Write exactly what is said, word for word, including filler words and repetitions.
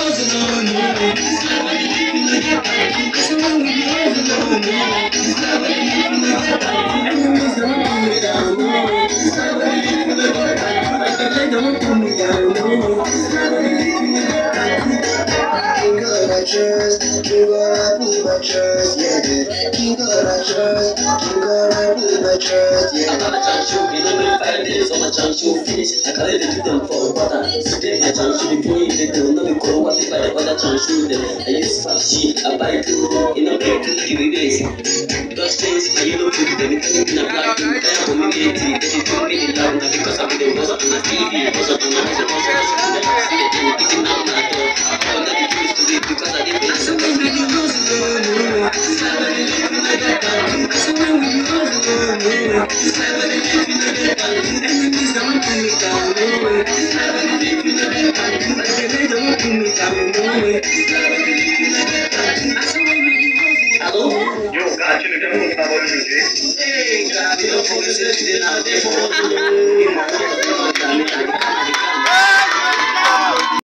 Trust, you gotta put my trust, yeah. You gotta trust, you gotta put my trust, yeah. I'm gonna chance you, you know me five days, so my chance you finish. I can't let you them for water. Stay my chance you before you let them know me go what if I other chance you them. I use fat shit, I buy two, you know me two kill days. Those things, I you know put them in a black, I am humiliated, that you told me down because I'm the most of my T V, because of my most of my picking out my door. I'm not used to it because I didn't listen. Yo, gato, não tem um trabalho de jeito? Ei, gato, eu vou fazer de nada, eu vou fazer de nada.